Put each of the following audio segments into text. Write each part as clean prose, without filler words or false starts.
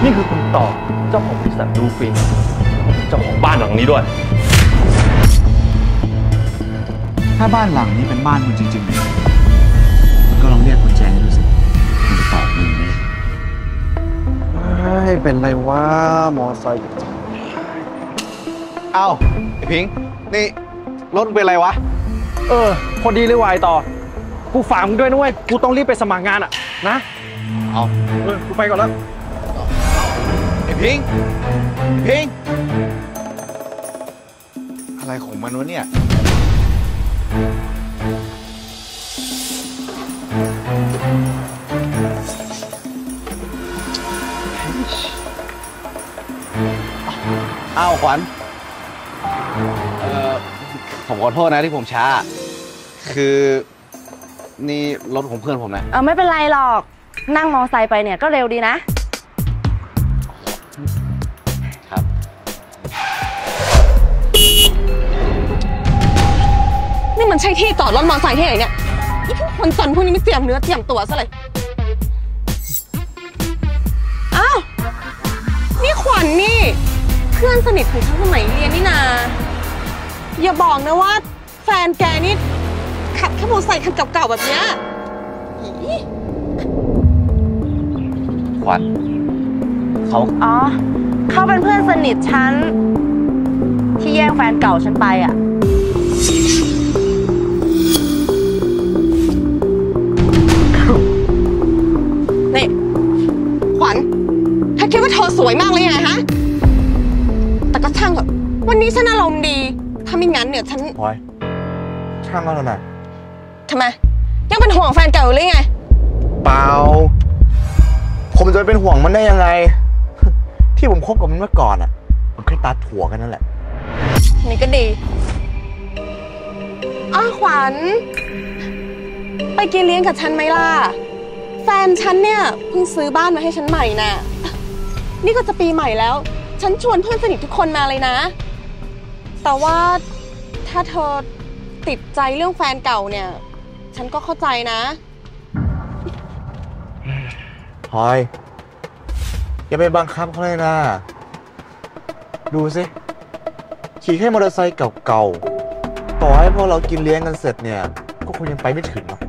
นี่คือคุณต่อเจ้าของบริษัทดูฟินเจ้าของบ้านหลังนี้ด้วยถ้าบ้านหลังนี้เป็นบ้านคุณจริงๆเนี่ยก็ลองเรียกคุณแจให้ดูสิมันจะตอบมึงไหมเป็นไรวะมอไซค์เอ้าไอ้พิงค์นี่รถเป็นไรวะพอดีเลยวายต่อกูฝากมึงด้วยนะเว้ยกูต้องรีบไปสมัครงานอ่ะนะเอากูไปก่อนแล้วไอ้พิงค์พิงค์อะไรของมันวะเนี่ยอ้าวขวัญผมขอโทษนะที่ผมช้าคือนี่รถของเพื่อนผมนะไม่เป็นไรหรอกนั่งมอไซค์ไปเนี่ยก็เร็วดีนะครับนี่มันใช่ที่จอดรถมอไซค์ที่ไหนเนี่ยนี่พวกคนจนพวกนี้ไม่เตรียมเนื้อเตรียมตัวซะเลยอ้าวนี่ขวัญนี่เพื่อนสนิทของฉันสมัยเรียนนี่นาอย่าบอกนะว่าแฟนแกนี่ขับแค่มอไซค์คันเก่าๆแบบเนี้ยขวัญเขาเป็นเพื่อนสนิทฉันที่แย่งแฟนเก่าฉันไปอ่ะนี่ขวัญเธอคิดว่าเธอสวยมากเลยไงฮะแต่ก็ช่างเถอะวันนี้ฉันอารมณ์ดีถ้าไม่งั้นเนี่ยฉันพลอยช่างเอาหน่อยทำไมยังเป็นห่วงแฟนเก่าหรือไงเปล่าผมจะไปเป็นห่วงมันได้ยังไงที่ผมคบกับมันเมื่อก่อนอ่ะมันแค่ตาถั่วกันนั่นแหละนี่ก็ดีขวัญไปกินเลี้ยงกับฉันไหมล่ะแฟนฉันเนี่ยเพิ่งซื้อบ้านมาให้ฉันใหม่น่ะนี่ก็จะปีใหม่แล้วฉันชวนเพื่อนสนิททุกคนมาเลยนะแต่ว่าถ้าเธอติดใจเรื่องแฟนเก่าเนี่ยฉันก็เข้าใจนะพลอยอย่าไปบังคับเขาเลยนะดูสิขี่แค่มอเตอร์ไซค์เก่าๆต่อให้พอเรากินเลี้ยงกันเสร็จเนี่ยก็คงยังไปไม่ถึงหรอก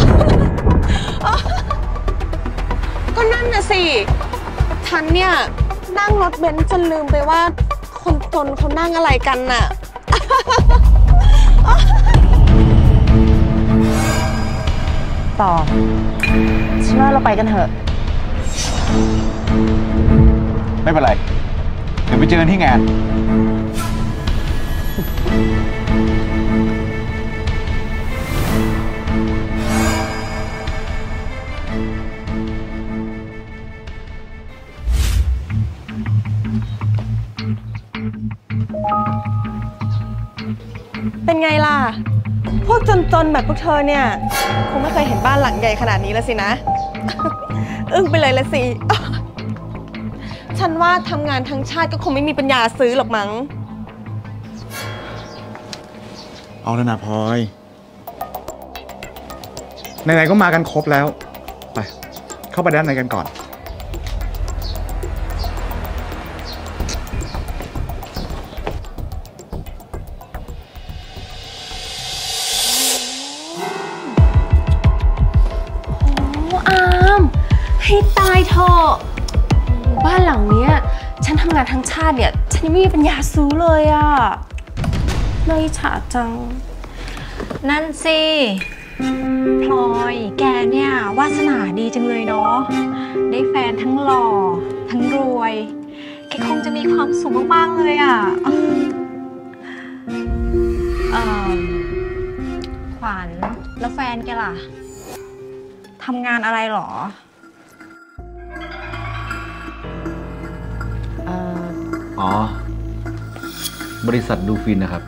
ก็นั่นน่ะสิฉันเนี่ยนั่งรถเบนซ์จนลืมไปว่าคนจนเขานั่งอะไรกันน่ะต่อฉันว่าเราไปกันเถอะไม่เป็นไรเดี๋ยวไปเจอกันที่งานเป็นไงล่ะพวกจนๆแบบพวกเธอเนี่ยคงไม่เคยเห็นบ้านหลังใหญ่ขนาดนี้แล้วสินะอึ้งไปเลยละสิฉันว่าทำงานทั้งชาติก็คงไม่มีปัญญาซื้อหรอกมั้งเอาแล้วนะพลอยไหนๆก็มากันครบแล้วไปเข้าไปด้านในกันก่อนให้ตายเถอะบ้านหลังนี้ฉันทำงานทั้งชาติเนี่ยฉันยังไม่มีปัญญาซื้อเลยอ่ะน่าอิจฉาจังนั่นสิพลอยแกเนี่ยวาสนาดีจังเลยเนาะได้แฟนทั้งหล่อทั้งรวยแกคงจะมีความสุขมากๆเลยอ่ะขวัญแล้วแฟนแกล่ะทำงานอะไรหรอบริษัทดูฟินนะครับ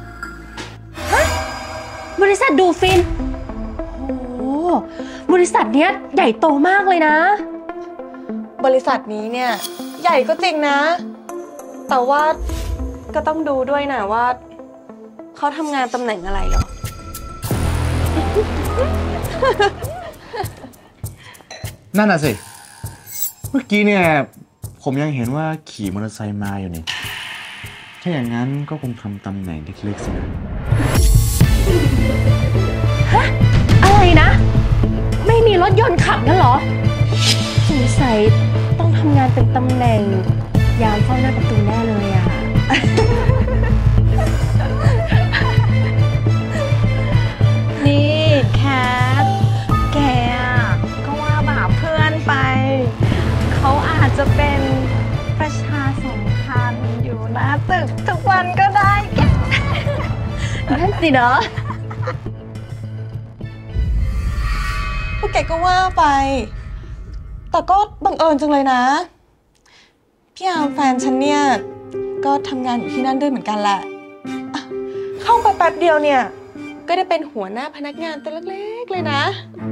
บริษัทดูฟินโอ้บริษัทเนี้ยใหญ่โตมากเลยนะบริษัทนี้เนี่ยใหญ่ก็จริงนะแต่ว่าก็ต้องดูด้วยนะว่าเขาทำงานตำแหน่งอะไรหรอนั่นน่ะสิเมื่อกี้เนี่ยผมยังเห็นว่าขี่มอเตอร์ไซค์มาอยู่นี่ ถ้าอย่างนั้นก็คงทำตำแหน่งเล็กๆสินะอะไรนะ ไม่มีรถยนต์ขับงั้นเหรอสงสัยต้องทำงานเป็นตำแหน่ง ยามเฝ้าหน้าประตูแน่เลยอ่ะนี่แคทแกก็ว่าบาปเพื่อนไป เขาอาจจะเป็นประชาสัมพันธ์อยู่หน้าตึกทุกวันก็ได้แกนั่นสิเนาะพวกแกก็ว่าไป แต่ก็บังเอิญจังเลยนะ พี่อาร์มแฟนฉันเนี่ย ก็ทำงานอยู่ที่นั่นด้วยเหมือนกันแหละอ่ะเข้าไปแป๊บเดียวเนี่ย ก็ได้เป็นหัวหน้าพนักงานตัวเล็กๆเลยนะ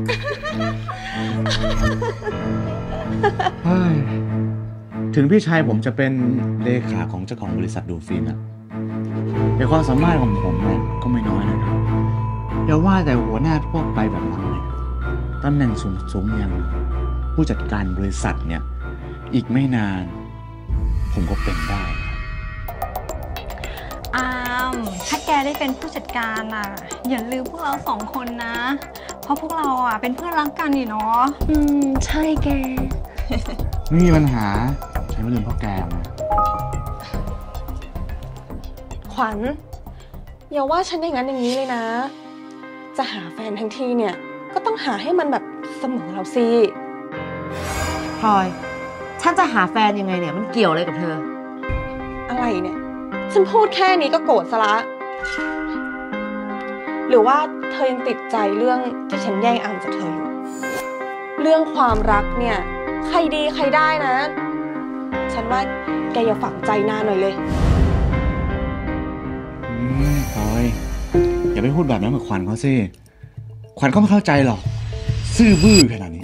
ถึงพี่ชายผมจะเป็นเลขาของเจ้าของบริษัทดูฟิล์มนะแต่ความสามารถของผมเนี่ยก็ไม่น้อยนะครับอย่าว่าแต่หัวหน้าทั่วไปแบบนั้นเลยตำแหน่งสูงๆอย่างผู้จัดการบริษัทเนี่ยอีกไม่นานผมก็เป็นได้ครับอามถ้าแกได้เป็นผู้จัดการอ่ะอย่าลืมพวกเรา2 คนนะ เพราะพวกเราอ่ะเป็นเพื่อนรักกันนี่เนาะใช่แกไม่มีปัญหาฉันไม่ลืมพ่อแกนะขวัญอย่าว่าฉันอย่างนั้นอย่างนี้เลยนะ จะหาแฟนทั้งทีเนี่ยก็ต้องหาให้มันแบบเสมอเราสิพลอย ฉันจะหาแฟนยังไงเนี่ยมันเกี่ยวอะไรกับเธออะไรเนี่ย ฉันพูดแค่นี้ก็โกรธซะละ หรือว่าเธอยังติดใจเรื่องที่ฉันแย่งอามจากเธออยู่ เรื่องความรักเนี่ยใครดีใครได้นะ ฉันว่าแกอย่าฝังใจนานหน่อยเลยพลอยอย่าไปพูดแบบนั้นกับขวัญเขาสิขวัญเขาไม่เข้าใจหรอกซื่อบื้อขนาดนี้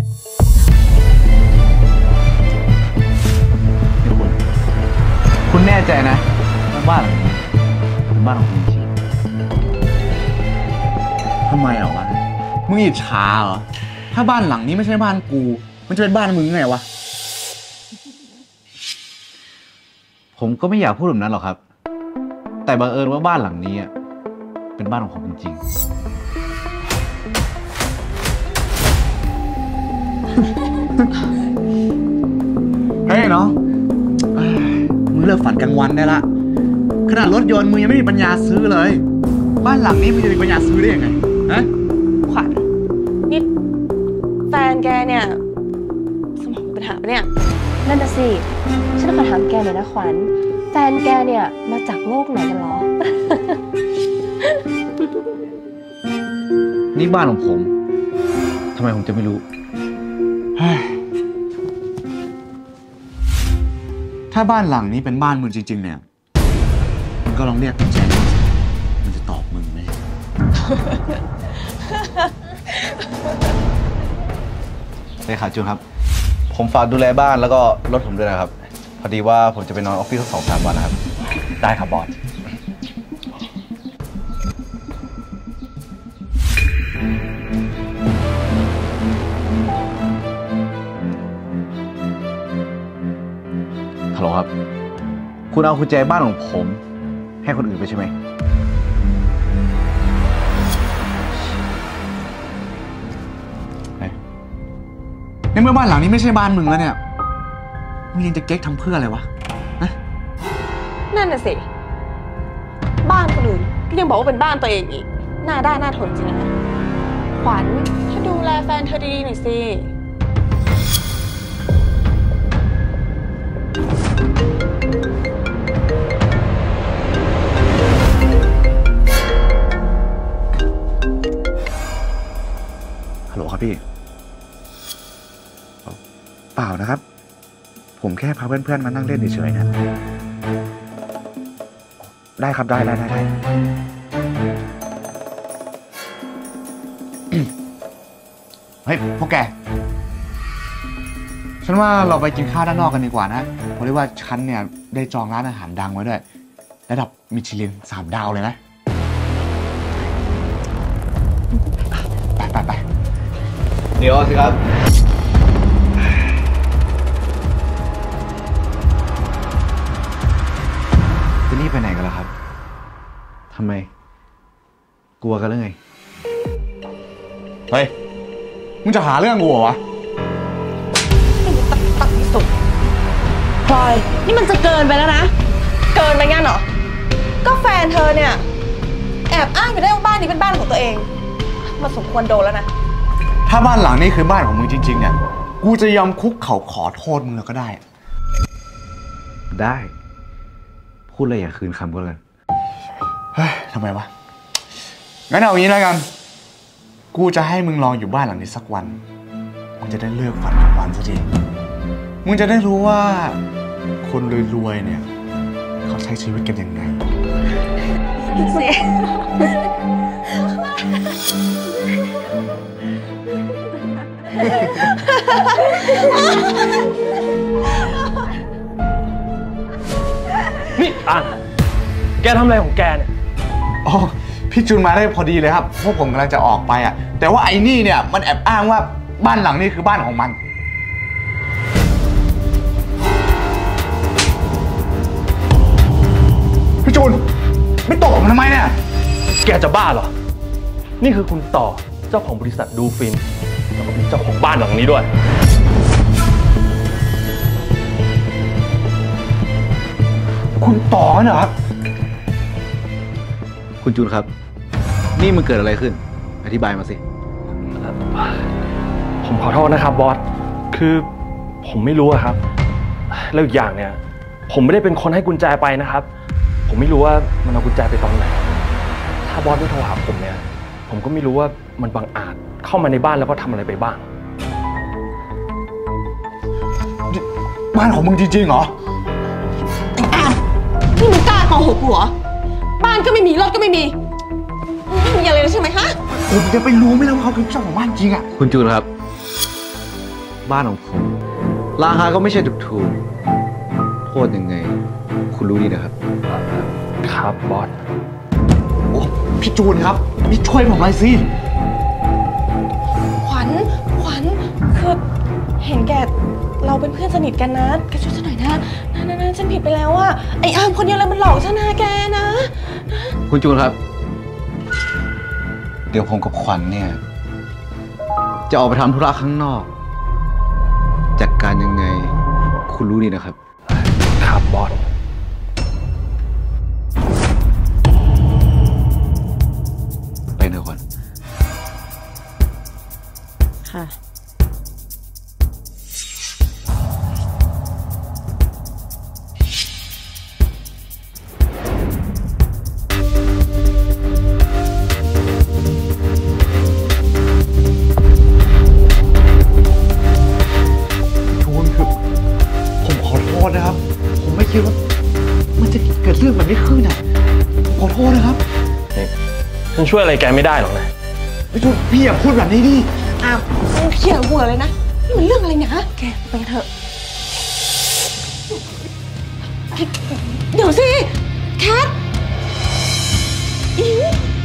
คุณแน่ใจนะว่าบ้านหลังนี้เป็นบ้านของคุณจริงทำไมอ่ะวะมึงอิจฉาเหรอถ้าบ้านหลังนี้ไม่ใช่บ้านกูมันจะเป็นบ้านมึงไงวะผมก็ไม่อยากพูดแบบนั้นหรอกครับ แต่บังเอิญว่าบ้านหลังนี้เป็นบ้านของผมจริงๆเฮ้ยน้องมึงเลิกฝันกลางวันได้ละขนาดรถยนต์มึงยังไม่มีปัญญาซื้อเลยบ้านหลังนี้มึงจะมีปัญญาซื้อได้ยังไงฮะขวัญนี่แฟนแกเนี่ยสมองมีปัญหาปะเนี่ย นั่นน่ะสิ ฉันขอถามแกหน่อยนะขวัญ แฟนแกเนี่ยมาจากโลกไหนกันหรอนี่บ้านของผมทำไมผมจะไม่รู้ถ้าบ้านหลังนี้เป็นบ้านมึงจริงๆเนี่ยมึงก็ลองเรียกกุญแจมันจะตอบมึงไหมเลยค่ะจูนครับ ผมฝากดูแลบ้านแล้วก็รถผมด้วยนะครับ พอดีว่าผมจะไปนอนออฟฟิศสัก2-3 วันนะครับได้ครับบอสฮัลโหลครับ คุณเอากุญแจบ้านของผมให้คนอื่นไปใช่ไหมในเมื่อบ้านหลังนี้ไม่ใช่บ้านมึงแล้วเนี่ยมึงยังจะเก๊กทำเพื่ออะไรวะนะนั่นน่ะสิ บ้านคนอื่นก็ยังบอกว่าเป็นบ้านตัวเองอีก หน้าด้านหน้าทนจริงนะขวัญถ้าดูแลแฟนเธอดีๆหน่อยสิฮัลโหลครับพี่เปล่านะครับผมแค่พาเพื่อนๆมานั่งเล่นเฉยๆนะได้ครับได้เฮ้ยพวกแกฉันว่าเราไปกินข้าวด้านนอกกันดีกว่านะเพราะว่าฉันเนี่ยได้จองร้านอาหารดังไว้ด้วยระดับมิชลิน3 ดาวเลยนะไปเดี๋ยวสิครับไม กลัวกันหรือไงเฮ้ย มึงจะหาเรื่องกูเหรอวะตักที่สุดพลอย นี่มันจะเกินไปแล้วนะ เกินไปงั้นเหรอ ก็แฟนเธอเนี่ย แอบอ้างอยู่ได้ว่าบ้านนี้เป็นบ้านของตัวเอง มันสมควรโดนแล้วนะถ้าบ้านหลังนี้คือบ้านของมึงจริงๆเนี่ย กูจะยอมคุกเข่าขอโทษมึงแล้วก็ได้ได้ พูดอะไรอย่าคืนคำก็แล้วกันเฮ้ย ทำไมวะ งั้นเอางี้แล้วกัน กูจะให้มึงลองอยู่บ้านหลังนี้สักวัน มึงจะได้เลิกฝันกับวันสักที มึงจะได้รู้ว่า คนรวยๆเนี่ย เขาใช้ชีวิตกันยังไงนี่อ่ะแกทำอะไรของแกเนี่ยอ๋อ พี่จูนมาได้พอดีเลยครับ พวกผมกำลังจะออกไปอ่ะ แต่ว่าไอ้นี่เนี่ยมันแอบอ้างว่าบ้านหลังนี้คือบ้านของมัน พี่จูน ไม่ตกมันทำไมเนี่ยแกจะบ้าเหรอ นี่คือคุณต่อเจ้าของบริษัทดูฟินแล้วก็เป็นเจ้าของบ้านหลังนี้ด้วยคุณต่อเหรอครับคุณจูนครับ นี่มันเกิดอะไรขึ้น อธิบายมาสิผมขอโทษนะครับบอส คือผมไม่รู้อะครับ แล้วอีกอย่างเนี่ย ผมไม่ได้เป็นคนให้กุญแจไปนะครับ ผมไม่รู้ว่ามันเอากุญแจไปตอนไหน ถ้าบอสไม่โทรหาผมเนี่ย ผมก็ไม่รู้ว่ามันบังอาจเข้ามาในบ้านแล้วก็ทำอะไรไปบ้างบ้านของมึงจริงๆเหรอนี่มึงกล้าโกหกกูเหรอ บ้านก็ไม่มี รถก็ไม่มี ไม่มีอะไรเลยใช่ไหมฮะผมจะไปรู้ไหมล่ะว่าเขาคือเจ้าของบ้านจริงอ่ะคุณจูนครับ บ้านของผม ราคาก็ไม่ใช่ถูกๆโทษยังไง คุณรู้ดีนะครับครับบอสโอ้พี่จูนครับ นี่ช่วยผมหน่อยสิขวัญคือเห็นแกเราเป็นเพื่อนสนิทกันนะแกช่วยฉันหน่อยนะนะฉันผิดไปแล้วอะไอ้อามคนเดียวเลยมันหลอกฉันนะแกนะคุณจูนครับ เดี๋ยวผมกับขวัญเนี่ย จะออกไปทำธุระข้างนอก จัดการยังไง คุณรู้ดีนะครับครับบอสไปเถอะขวัญค่ะจูนคือผมขอโทษนะครับ ผมไม่คิดว่ามันจะเกิดเรื่องแบบนี้ขึ้นอ่ะ ขอโทษนะครับฉันช่วยอะไรแกไม่ได้หรอกนะพี่จูนพี่อย่าพูดแบบนี้ดิอ้าวเขี่ยหัวเลยนะ นี่มันเรื่องอะไรเนี่ยฮะแกไปกันเถอะ เดี๋ยวสิ แคทอิง